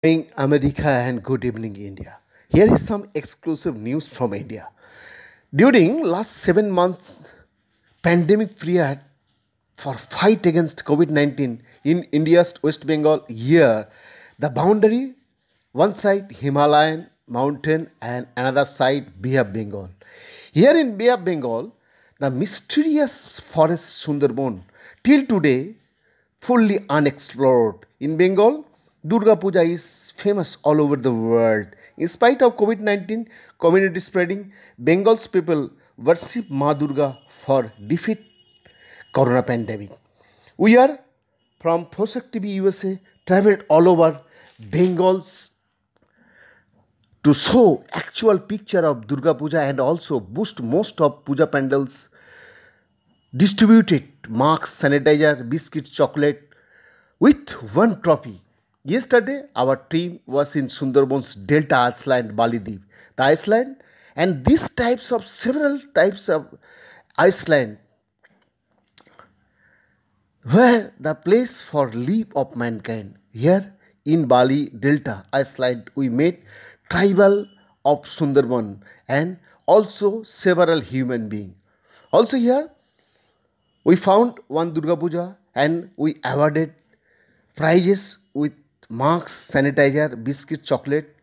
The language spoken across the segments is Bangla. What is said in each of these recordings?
Morning, America, and good evening, India. Here is some exclusive news from India. During last 7 months pandemic period for fight against COVID-19 in India's West Bengal, here the boundary one side Himalayan mountain and another side Bay of Bengal. Here in Bay of Bengal, the mysterious forest Sundarban till today fully unexplored. In Bengal, Durga Puja is famous all over the world. In spite of COVID 19 community spreading, Bengal's people worship Ma Durga for defeat Corona pandemic. We are from Fosak TV USA traveled all over Bengal's to show actual picture of Durga Puja and also boost most of Puja pandals distributed masks, sanitizer, biscuits, chocolate with one trophy. Yesterday, our team was in Sundarban's Delta Iceland, Bali Deep. The Iceland and these types of several types of Iceland were the place for life of mankind. Here in Bali Delta Iceland, we met tribal of Sundarban and also several human beings. Also here, we found one Durga Puja and we awarded prizes with masks, sanitizer, biscuit, chocolate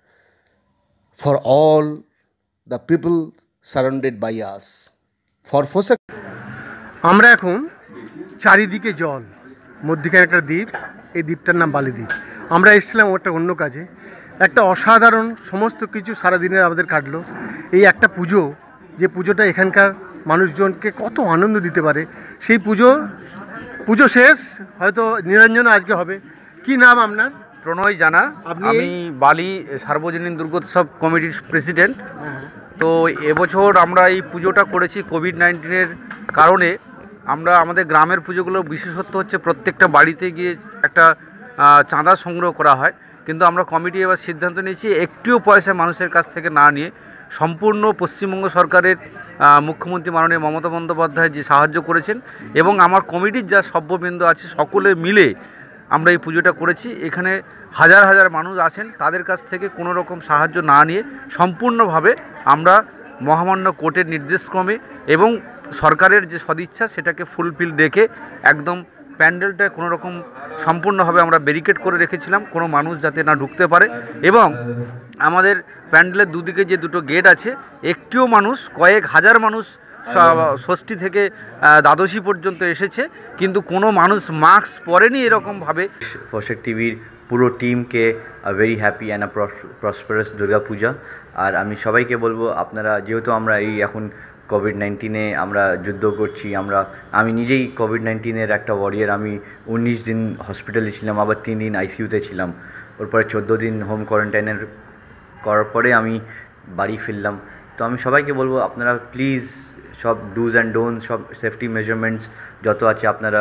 for all the people surrounded by us. For Fosak. আমরা এখন চারিদিকে জল, মধ্যিখানে একটা দ্বীপ, এই দ্বীপটার নাম বালি দ্বীপ। আমরা এসেছিলাম একটা অন্য কাজে, একটা অসাধারণ সমস্ত কিছু সারাদিনের আমাদের কাটলো। এই একটা পুজো, যে পুজোটা এখানকার মানুষজনকে কত আনন্দ দিতে পারে, সেই পুজো শেষ, হয়তো নিরঞ্জন আজকে হবে। কি নাম আপনার? প্রণয় জানা। আমি বালি সার্বজনীন দুর্গোৎসব কমিটির প্রেসিডেন্ট। তো এবছর আমরা এই পুজোটা করেছি কোভিড-19-এর কারণে। আমরা আমাদের গ্রামের পুজোগুলো বিশেষত্ব হচ্ছে প্রত্যেকটা বাড়িতে গিয়ে একটা চাঁদা সংগ্রহ করা হয়, কিন্তু আমরা কমিটি এবার সিদ্ধান্ত নিয়েছি একটিও পয়সা মানুষের কাছ থেকে না নিয়ে সম্পূর্ণ পশ্চিমবঙ্গ সরকারের মুখ্যমন্ত্রী মাননীয় মমতা বন্দ্যোপাধ্যায় যে সাহায্য করেছেন এবং আমার কমিটির যা সভ্যবৃন্দ আছে সকলে মিলে আমরা এই পুজোটা করেছি। এখানে হাজার হাজার মানুষ আসেন, তাদের কাছ থেকে কোনো রকম সাহায্য না নিয়ে সম্পূর্ণভাবে আমরা মহামান্য কোর্টের নির্দেশক্রমে এবং সরকারের যে সদিচ্ছা সেটাকে ফুলফিল রেখে একদম প্যান্ডেলটা কোনো রকম সম্পূর্ণভাবে আমরা ব্যারিকেড করে রেখেছিলাম, কোনো মানুষ যাতে না ঢুকতে পারে। এবং আমাদের প্যান্ডেলের দুদিকে যে দুটো গেট আছে, একটিও মানুষ, কয়েক হাজার মানুষ ষষ্ঠী থেকে দ্বাদশী পর্যন্ত এসেছে, কিন্তু কোনো মানুষ মাস্ক পরেনি এরকমভাবে। ফোসাক টিভির পুরো টিমকে very happy and prosperous Durga Puja. আর আমি সবাইকে বলবো, আপনারা যেহেতু আমরা এই এখন কোভিড-19-এ আমরা যুদ্ধ করছি, আমি নিজেই কোভিড-19-এর একটা ওয়ারিয়ার। আমি 19 দিন হসপিটালে ছিলাম, আবার 3 দিন আইসিইউতে ছিলাম, ওরপরে 14 দিন হোম কোয়ারেন্টাইনের করার পরে আমি বাড়ি ফিরলাম। তো আমি সবাইকে বলবো, আপনারা প্লিজ সব ডুজ অ্যান্ড ডোন্টস, সব সেফটি মেজারমেন্টস যত আছে আপনারা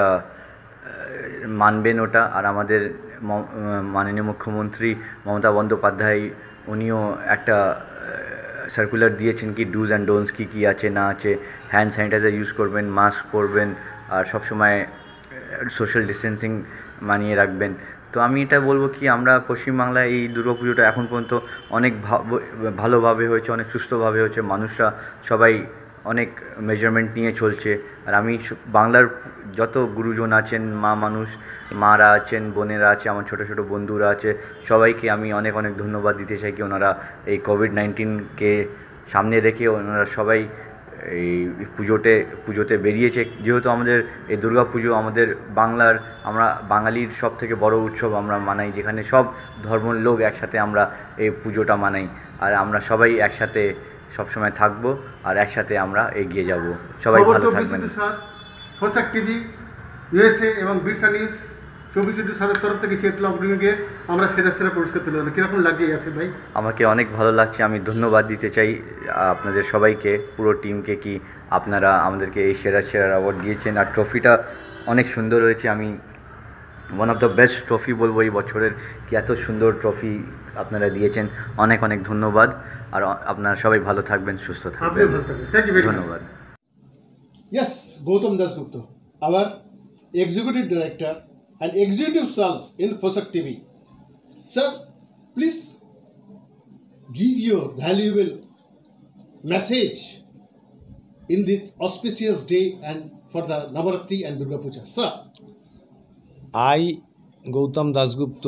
মানবেন ওটা। আর আমাদের মাননীয় মুখ্যমন্ত্রী মমতা বন্দ্যোপাধ্যায় উনিও একটা সার্কুলার দিয়েছেন কি ডুজ অ্যান্ড ডোন্টস কী কী আছে না আছে। হ্যান্ড স্যানিটাইজার ইউজ করবেন, মাস্ক পরবেন, আর সবসময় সোশ্যাল ডিস্টেন্সিং মানিয়ে রাখবেন। তো আমি এটা বলবো কি, আমরা পশ্চিমবাংলায় এই দুর্গাপুজোটা এখন পর্যন্ত অনেক ভালোভাবে হয়েছে, অনেক সুস্থভাবে হয়েছে, মানুষরা সবাই অনেক মেজারমেন্ট নিয়ে চলছে। আর আমি বাংলার যত গুরুজন আছেন, মারা আছেন, বোনেরা আছে, আমার ছোটো ছোটো বন্ধুরা আছে, সবাইকে আমি অনেক অনেক ধন্যবাদ দিতে চাই কি ওনারা এই কোভিড-19-কে সামনে রেখে ওনারা সবাই এই পুজোতে বেরিয়েছে। যেহেতু আমাদের এই দুর্গা পুজো আমাদের আমরা বাঙালির সব থেকে বড় উৎসব আমরা মানাই, যেখানে সব ধর্মের লোক একসাথে আমরা এই পুজোটা মানাই। আর আমরা সবাই একসাথে সবসময় থাকবো আর একসাথে আমরা এগিয়ে যাব। সবাই ভালো থাকবেন। ফোসাক টিভি ইউএসএ এবং বিরসা নিউজ 24/7 তরফ থেকে চেতলা অগ্নিকে আমরা সেরা পুরস্কার তুলে দিলাম। কীরকম লাগছে ইয়াসির ভাই? আমাকে অনেক ভালো লাগছে। আমি ধন্যবাদ দিতে চাই আপনাদের সবাইকে, পুরো টিমকে, কি আপনারা আমাদেরকে এই সেরা অ্যাওয়ার্ড দিয়েছেন। আর ট্রফিটা অনেক সুন্দর হয়েছে। আমি one of the best trophy বলবো এই বছরের, কি এত সুন্দর ট্রফি আপনারা দিয়েছেন। অনেক অনেক ধন্যবাদ। আর আপনারা সবাই ভালো থাকবেন, সুস্থ থাকবেন। ধন্যবাদ। Yes, Gautam Dasgupta, our executive director and executive sales in Fosak TV. Sir, please give your valuable message in this auspicious day and for the Navaratri and Durga Puja. Sir. I, Gautam Dasgupta,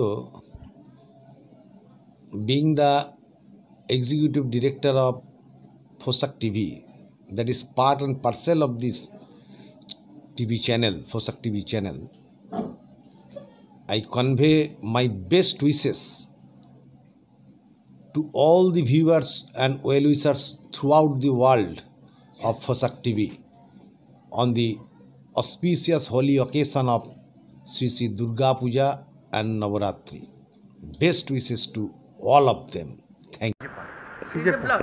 being the executive director of Fosak TV, that is part and parcel of this TV channel, Fosak TV channel, I convey my best wishes to all the viewers and well-wishers throughout the world of Fosak TV on the auspicious holy occasion of Sri Sri Durga Puja and Navaratri. Best wishes to all of them. Thank you. CJ Block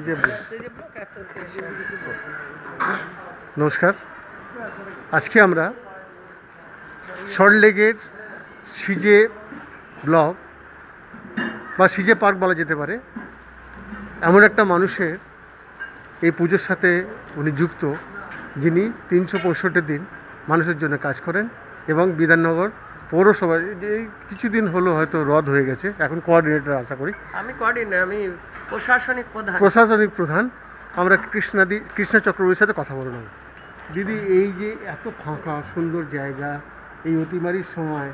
নমস্কার, আজকে আমরা সল্টলেকের সিজে ব্লক বা সিজে পার্ক বলা যেতে পারে এমন একটা মানুষের এই পুজোর সাথে উনি যুক্ত, যিনি 365 দিন মানুষের জন্য কাজ করেন এবং বিধাননগর পৌরসভার এই কিছুদিন হলো হয়তো রদ হয়ে গেছে, এখন কোঅর্ডিনেটর আশা করি। আমি কোঅর্ডিনেটর, আমি প্রশাসনিক প্রধান। আমরা কৃষ্ণা চক্রবর্তীর সাথে কথা বললাম। দিদি, এই যে এত ফাঁকা সুন্দর জায়গা এই অতিমারির সময়,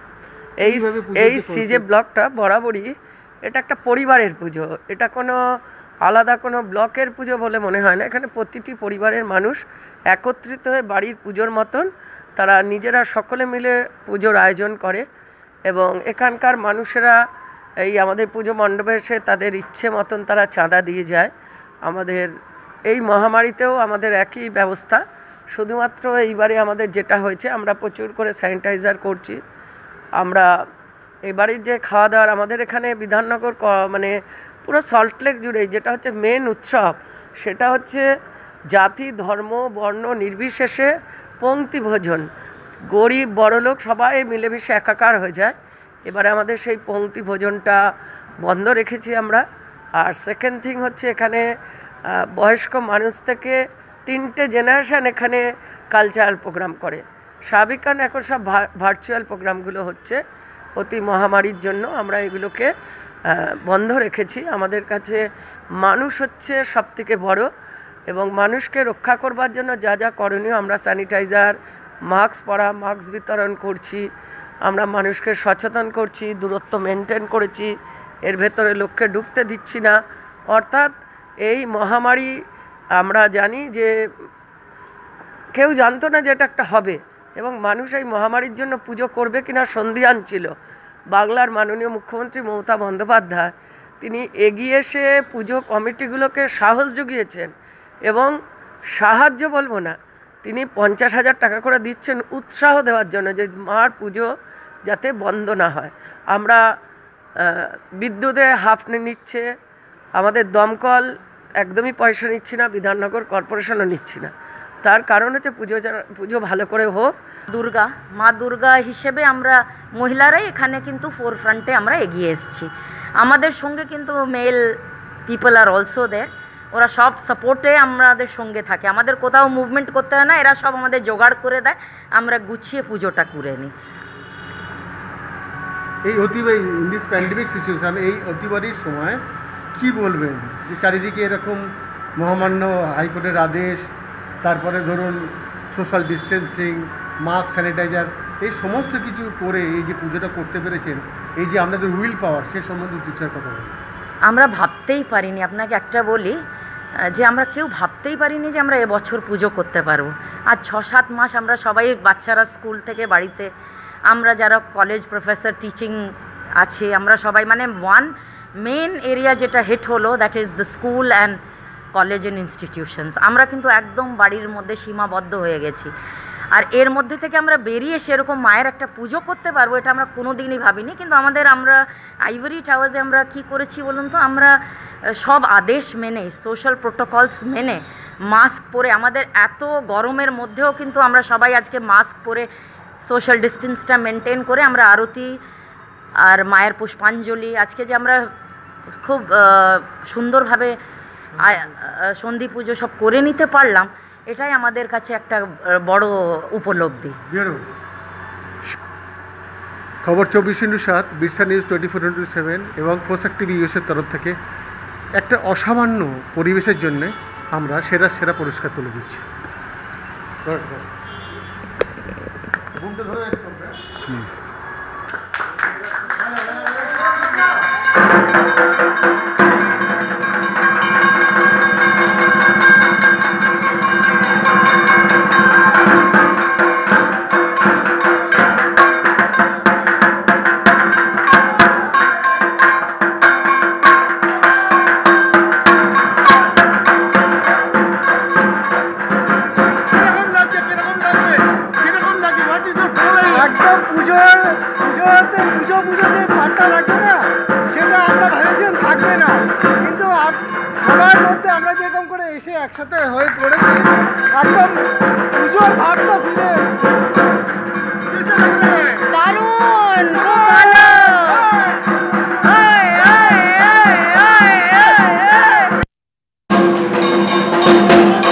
এই সিজে ব্লকটা বরাবরই এটা একটা পরিবারের পুজো, এটা কোনো আলাদা কোনো ব্লকের পুজো বলে মনে হয় না। এখানে প্রতিটি পরিবারের মানুষ একত্রিত হয়ে বাড়ির পুজোর মতন তারা নিজেরা সকলে মিলে পুজোর আয়োজন করে এবং এখানকার মানুষেরা এই আমাদের পুজো মণ্ডপে এসে তাদের ইচ্ছে মতন তারা চাঁদা দিয়ে যায়। আমাদের এই মহামারীতেও আমাদের একই ব্যবস্থা, শুধুমাত্র এইবারে আমাদের যেটা হয়েছে আমরা প্রচুর করে স্যানিটাইজার করছি। আমরা এবারের যে খাওয়া দাওয়ার আমাদের এখানে বিধাননগর মানে পুরো সল্টলেক জুড়ে যেটা হচ্ছে মেন উৎসব, সেটা হচ্ছে জাতি ধর্ম বর্ণ নির্বিশেষে পংক্তি ভোজন, গরিব বড়লোক সবাই মিলেমিশে একাকার হয়ে যায়। এবারে আমাদের সেই পংক্তি ভোজনটা বন্ধ রেখেছি আমরা। আর সেকেন্ড থিং হচ্ছে এখানে বয়স্ক মানুষ থেকে 3টে জেনারেশান এখানে কালচারাল প্রোগ্রাম করে। স্বাভাবিক কারণ এখন সব ভার্চুয়াল প্রোগ্রামগুলো হচ্ছে, অতি মহামারীর জন্য আমরা এগুলোকে বন্ধ রেখেছি। আমাদের কাছে মানুষ হচ্ছে সবথেকে বড় এবং মানুষকে রক্ষা করবার জন্য যা যা করণীয়, আমরা স্যানিটাইজার, মাস্ক পরা, মাস্ক বিতরণ করছি, আমরা মানুষকে সচেতন করছি, দূরত্ব মেনটেন করেছি, এর ভেতরে লোককে ঢুকতে দিচ্ছি না। অর্থাৎ এই মহামারী আমরা জানি যে কেউ জানতো না যে এটা একটা হবে এবং মানুষ এই মহামারীর জন্য পুজো করবে কিনা সন্দিহান ছিল। বাংলার মাননীয় মুখ্যমন্ত্রী মমতা বন্দ্যোপাধ্যায় তিনি এগিয়ে এসে পুজো কমিটিগুলোকে সাহস জুগিয়েছেন এবং সাহায্য বলবো না, তিনি 50,000 টাকা করে দিচ্ছেন উৎসাহ দেওয়ার জন্য যে মার পুজো যাতে বন্ধ না হয়। আমরা বিদ্যুতে হাফ নিচ্ছে, আমাদের দমকল একদমই পয়সা নিচ্ছি না, বিধাননগর কর্পোরেশনও নিচ্ছি না। তার কারণ হচ্ছে পুজো ভালো করে হোক। মা দুর্গা হিসেবে আমরা মহিলারাই এখানে কিন্তু ফোরফ্রন্টে আমরা এগিয়ে এসেছি। আমাদের সঙ্গে কিন্তু মেল পিপল আর অলসো দেয়ার, ওরা সব সাপোর্টে আমাদের সঙ্গে থাকে, আমাদের কোথাও মুভমেন্ট করতে হয় না, এরা সব আমাদের জোগাড় করে দেয়, আমরা গুছিয়ে পুজোটা করে নিই। এই দিস প্যান্ডেমিক সিচুয়েশন, এই অতিমারির সময় কি বলবেন যে চারিদিকে এরকম মহামান্য হাইকোর্টের আদেশ, তারপরে ধরুন সোশ্যাল ডিস্টেন্সিং, মাস্ক, স্যানিটাইজার, এই সমস্ত কিছু করে এই যে পুজোটা করতে পেরেছেন, এই যে আপনাদের উইল পাওয়ার, সে সম্বন্ধে দু চার কথা বলুন। আমরা ভাবতেই পারিনি, আপনাকে একটা বলি যে আমরা কেউ ভাবতেই পারিনি যে আমরা এবছর পুজো করতে পারবো। আর 6-7 মাস আমরা সবাই, বাচ্চারা স্কুল থেকে বাড়িতে, আমরা যারা কলেজ প্রফেসর টিচিং আছে, আমরা সবাই মানে ওয়ান মেন এরিয়া যেটা হিট হলো that is the school and college and institutions. আমরা কিন্তু একদম বাড়ির মধ্যে সীমাবদ্ধ হয়ে গেছি। আর এর মধ্যে থেকে আমরা বেরিয়ে সেরকম মায়ের একটা পুজো করতে পারবো এটা আমরা কোনো দিনই ভাবিনি। কিন্তু আমরা আইভরি টাওয়ার্সে আমরা কি করেছি বলুন তো, আমরা সব আদেশ মেনে, সোশ্যাল প্রোটোকলস মেনে, মাস্ক পরে, আমাদের এত গরমের মধ্যেও কিন্তু আমরা সবাই আজকে মাস্ক পরে সোশ্যাল ডিস্টেন্সটা মেনটেন করে আমরা আরতি আর মায়ের পুষ্পাঞ্জলি আজকে যে আমরা খুব সুন্দরভাবে সন্ধি পুজো সব করে নিতে পারলাম, এটাই আমাদের কাছে একটা বড় উপলব্ধি। খবর 24x7, বিরসা নিউজ 24x7 এবং পোশাক টিভি ইউএসের তরফ থেকে একটা অসামান্য পরিবেশের জন্য আমরা সেরা পুরস্কার তুলে দিচ্ছি। একদম পুজোতে যে ভাবটা লাগবে না, সেটা আমরা ভেবেছিলাম থাকবে না, কিন্তু সবার মধ্যে আমরা যেরকম করে এসে একসাথে হয়ে পড়েছি, একদম পুজোর ভাবটা ফিরে এসছে। দারুণ, খুব ভালো। আয়, আয়, আয়, আয়, আয়।